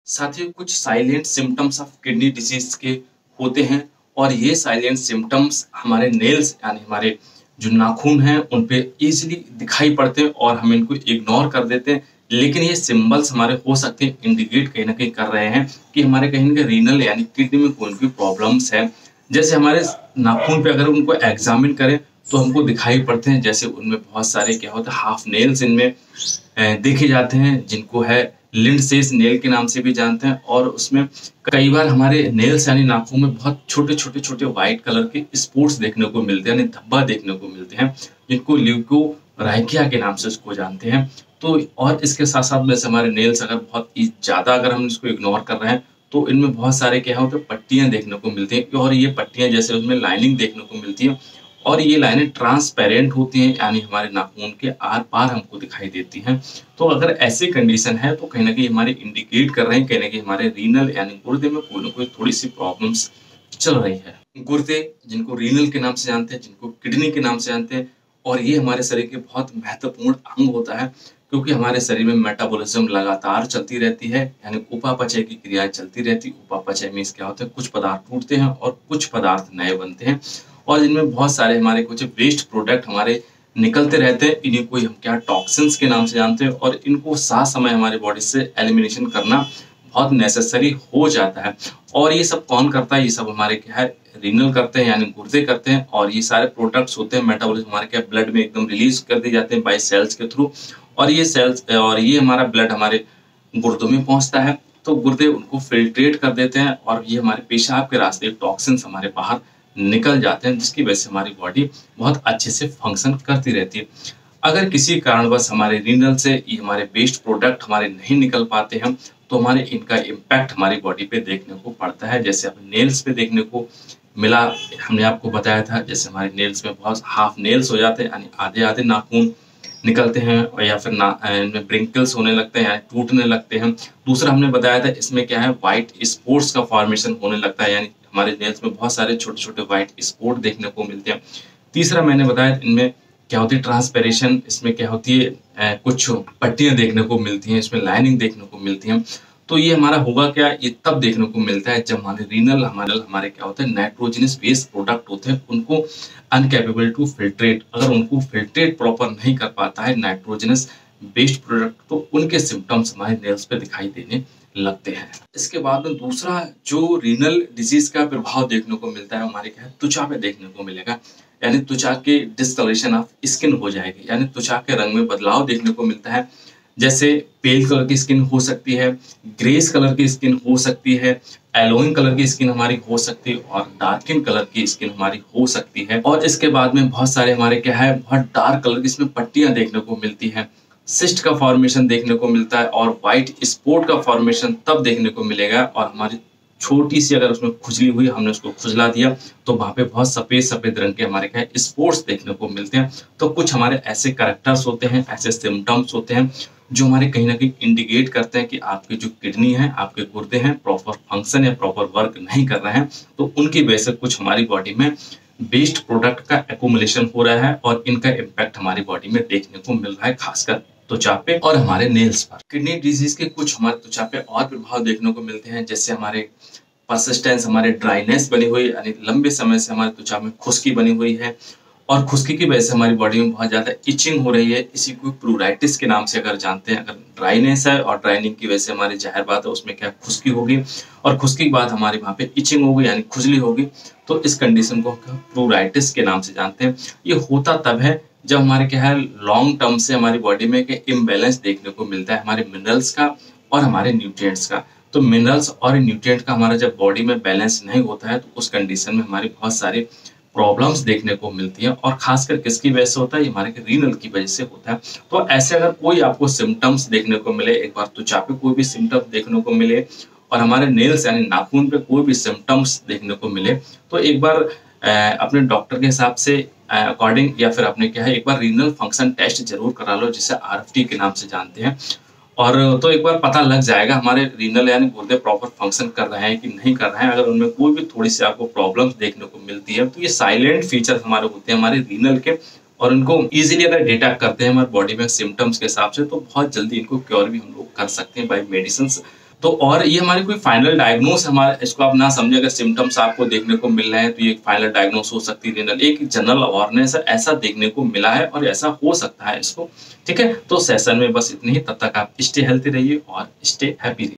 साथियों, कुछ silent symptoms of kidney disease के होते हैं और ये साइलेंट सिम्टम्स हमारे नेल्स यानी हमारे जो नाखून हैं उन पे इजीली दिखाई पड़ते हैं और हम इनको इग्नोर कर देते हैं। लेकिन ये सिंबल्स हमारे हो सकते हैं इंडिकेट कहीं ना कहीं कर रहे हैं कि हमारे कहीं ना कहीं रीनल यानी किडनी में कोई प्रॉब्लम्स है। जैसे हमारे नाखून पे अगर उनको एग्जामिन करें तो हमको दिखाई पड़ते हैं, जैसे उनमें बहुत सारे क्या होता है हाफ नेल्स इनमें देखे जाते हैं, जिनको है लिंडसेस नेल के नाम से भी जानते हैं। और उसमें कई बार हमारे नेल्स यानी नाखून में बहुत छोटे छोटे छोटे व्हाइट कलर के स्पॉट्स देखने को मिलते हैं, यानी धब्बा देखने को मिलते हैं, जिनको ल्यूकोराइकिया के नाम से उसको जानते हैं। तो और इसके साथ साथ में हमारे नेल्स अगर बहुत ज्यादा अगर हम इसको इग्नोर कर रहे हैं तो इनमें बहुत सारे क्या होते हैं पट्टियां देखने को मिलती हैं, और ये पट्टियां जैसे उसमें लाइनिंग देखने को मिलती है और ये लाइनें ट्रांसपेरेंट होती हैं, यानी हमारे नाखून के आर पार हमको दिखाई देती हैं। तो अगर ऐसी कंडीशन है तो कहीं ना कहीं हमारे इंडिकेट कर रहे हैं कहीं ना कहीं हमारे रीनल यानी गुर्दे में कोई ना कोई थोड़ी सी प्रॉब्लम्स चल रही है। गुर्दे जिनको रीनल के नाम से जानते हैं, जिनको किडनी के नाम से जानते हैं, और ये हमारे शरीर के बहुत महत्वपूर्ण अंग होता है, क्योंकि हमारे शरीर में मेटाबॉलिज्म लगातार चलती रहती है, यानी उपापचय की क्रियाएं चलती रहती। उपापचय में क्या होता है, कुछ पदार्थ टूटते हैं और कुछ पदार्थ नए बनते हैं, और इनमें बहुत सारे हमारे कुछ वेस्ट प्रोडक्ट हमारे निकलते रहते हैं। इन्हीं को हम क्या टॉक्सिन्स के नाम से जानते हैं, और इनको साथ समय हमारे बॉडी से एलिमिनेशन करना बहुत नेसेसरी हो जाता है। और ये सब कौन करता है, ये सब हमारे क्या है रीनल करते हैं, यानी गुर्दे करते हैं। और ये सारे प्रोडक्ट्स होते हैं मेटाबॉलिज्म हमारे क्या ब्लड में एकदम रिलीज कर दिए जाते हैं बाय सेल्स के थ्रू, और ये सेल्स और ये हमारा ब्लड हमारे गुर्दों में पहुंचता है, तो गुर्दे उनको फिल्ट्रेट कर देते हैं और ये हमारे पेशाब के रास्ते टॉक्सिन्स हमारे बाहर निकल जाते हैं, जिसकी वजह से हमारी बॉडी बहुत अच्छे से फंक्शन करती रहती है। अगर किसी कारणवश हमारे रीनल से ये हमारे वेस्ट प्रोडक्ट हमारे नहीं निकल पाते हैं तो हमारे इनका इम्पैक्ट हमारी बॉडी पे देखने को पड़ता है। जैसे अपने नेल्स पे देखने को मिला, हमने आपको बताया था, जैसे हमारे नेल्स में बहुत हाफ नेल्स हो जाते हैं, यानी आधे आधे नाखून निकलते हैं, और या फिर इनमें ब्रिंकल्स होने लगते हैं, यानी टूटने लगते हैं। दूसरा हमने बताया था इसमें क्या है व्हाइट स्पॉट्स का फॉर्मेशन होने लगता है, यानी हमारे नेल्स में बहुत सारे छोटे छोटे व्हाइट स्पॉट देखने को मिलते हैं। तीसरा मैंने बताया इनमें क्या होती है ट्रांसपेरेशन, इसमें क्या होती है कुछ पट्टियां देखने को मिलती हैं, इसमें लाइनिंग देखने को मिलती हैं। तो ये हमारा होगा क्या, ये तब देखने को मिलता है जब हमारे रीनल हमारे क्या होते हैं नाइट्रोजनस वेस्ट प्रोडक्ट होते हैं, उनको अनकैपेबल टू फिल्ट्रेट, अगर उनको फिल्ट्रेट प्रॉपर नहीं कर पाता है नाइट्रोजनस वेस्ट प्रोडक्ट, तो उनके सिम्टम्स हमारे नेल्स पे दिखाई देने लगते हैं। इसके बाद में दूसरा जो रीनल डिजीज का प्रभाव देखने को मिलता है हमारे क्या है त्वचा पे देखने को मिलेगा, यानी त्वचा के डिस्कलरेशन ऑफ स्किन हो जाएगी, यानी त्वचा के रंग में बदलाव देखने को मिलता है। जैसे पेल कलर की स्किन हो सकती है, ग्रेस कलर की स्किन हो सकती है, एलोइन कलर की स्किन हमारी हो सकती है, और डार्किन कलर की स्किन हमारी हो सकती है। और इसके बाद में बहुत सारे हमारे क्या है बहुत डार्क कलर की इसमें पट्टियां देखने को मिलती है, सिस्ट का फॉर्मेशन देखने को मिलता है, और व्हाइट स्पॉट का फॉर्मेशन तब देखने को मिलेगा। और हमारी छोटी सी अगर उसमें खुजली हुई, हमने उसको खुजला दिया तो वहां पे बहुत सफेद सफेद रंग के हमारे क्या स्पॉट्स देखने को मिलते हैं। तो कुछ हमारे ऐसे कैरेक्टर्स होते हैं, ऐसे सिम्टम्स होते हैं जो हमारे कहीं ना कहीं इंडिकेट करते हैं कि आपकी जो किडनी है, आपके गुर्दे हैं, प्रॉपर फंक्शन या प्रॉपर वर्क नहीं कर रहे हैं। तो उनकी वजह से कुछ हमारी बॉडी में वेस्ट प्रोडक्ट का एक्यूमुलेशन हो रहा है, और इनका इम्पैक्ट हमारी बॉडी में देखने को मिल रहा है, खासकर त्वचा पे और हमारे नेल्स पर। किडनी डिजीज के कुछ हमारे त्वचा पे और प्रभाव देखने को मिलते हैं, जैसे हमारे परसिस्टेंस, हमारे ड्राइनेस बनी हुई, यानी लंबे समय से हमारे त्वचा में खुश्की बनी हुई है, और खुश्की की वजह से हमारी बॉडी में बहुत ज्यादा इचिंग हो रही है। इसी को प्लूराइटिस के नाम से अगर जानते हैं। अगर ड्राइनेस है और ड्राइनिंग की वजह से हमारी जाहिर बात है उसमें क्या खुश्की होगी, और खुश्की के बाद हमारे वहां पे इचिंग होगी यानी खुजली होगी, तो इस कंडीशन को प्लूराइटिस के नाम से जानते हैं। ये होता तब है जब हमारे क्या है लॉन्ग टर्म से हमारी बॉडी में इम्बैलेंस देखने को मिलता है, हमारे मिनरल्स का और हमारे न्यूट्रिएंट्स का। तो मिनरल्स और न्यूट्रिएंट का हमारा जब बॉडी में बैलेंस नहीं होता है तो उस कंडीशन में हमारी बहुत सारी प्रॉब्लम्स देखने को मिलती है, और खासकर किसकी वजह से होता है, हमारे रीनल की वजह से होता है। तो ऐसे अगर कोई आपको सिम्टम्स देखने को मिले, एक बार त्वचा पे कोई भी सिम्टम्स देखने को मिले और हमारे नेल्स यानी नाखून पे कोई भी सिम्टम्स देखने को मिले, तो एक बार अपने डॉक्टर के हिसाब से अकॉर्डिंग, या फिर अपने क्या है एक बार रीनल फंक्शन टेस्ट जरूर करा लो, जिसे RFT के नाम से जानते हैं। और तो एक बार पता लग जाएगा हमारे रीनल यानी गुर्दे प्रॉपर फंक्शन कर रहे हैं कि नहीं कर रहे हैं। अगर उनमें कोई भी थोड़ी सी आपको प्रॉब्लम्स देखने को मिलती है तो ये साइलेंट फीचर हमारे होते हैं हमारे रीनल के, और उनको इजीली अगर डिटेक्ट करते हैं हमारे बॉडी में सिम्टम्स के हिसाब से तो बहुत जल्दी इनको क्योर भी हम लोग कर सकते हैं बाय मेडिसिन तो और ये हमारी कोई फाइनल डायग्नोस हमारा, इसको आप ना समझे, अगर सिम्टम्स आपको देखने को मिल रहे हैं तो ये फाइनल डायग्नोस हो सकती है रेनल, एक जनरल अवेयरनेस ऐसा देखने को मिला है और ऐसा हो सकता है इसको। ठीक है, तो सेशन में बस इतनी ही, तब तक आप स्टे हेल्थी रहिए और स्टे हैप्पी रहिए।